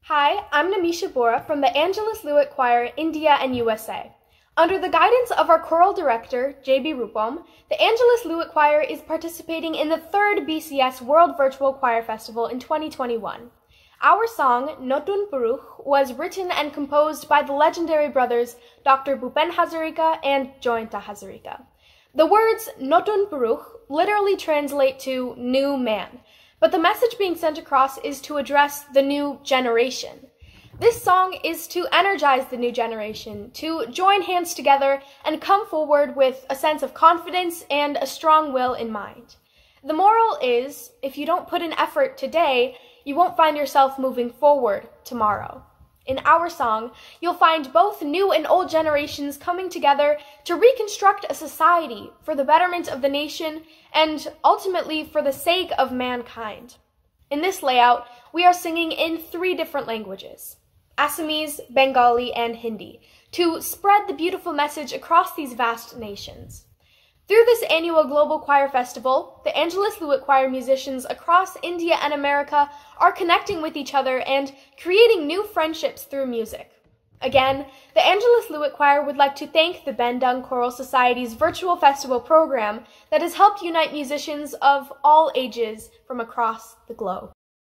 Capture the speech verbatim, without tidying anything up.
Hi, I'm Namisha Bora from the Angelus Lewitt Choir, India and U S A. Under the guidance of our choral director, J B Rupam, the Angelus Lewitt Choir is participating in the third B C S World Virtual Choir Festival in twenty twenty-one. Our song, Notun Purush, was written and composed by the legendary brothers Doctor Bhupen Hazarika and Joyanta Hazarika. The words Notun Purush literally translate to new man, but the message being sent across is to address the new generation. This song is to energize the new generation, to join hands together and come forward with a sense of confidence and a strong will in mind. The moral is, if you don't put in effort today, you won't find yourself moving forward tomorrow. In our song, you'll find both new and old generations coming together to reconstruct a society for the betterment of the nation and ultimately for the sake of mankind. In this layout, we are singing in three different languages, Assamese, Bengali, and Hindi, to spread the beautiful message across these vast nations. Through this annual Global Choir Festival, the Angelus Lewitt Choir musicians across India and America are connecting with each other and creating new friendships through music. Again, the Angelus Lewitt Choir would like to thank the Bendung Choral Society's virtual festival program that has helped unite musicians of all ages from across the globe.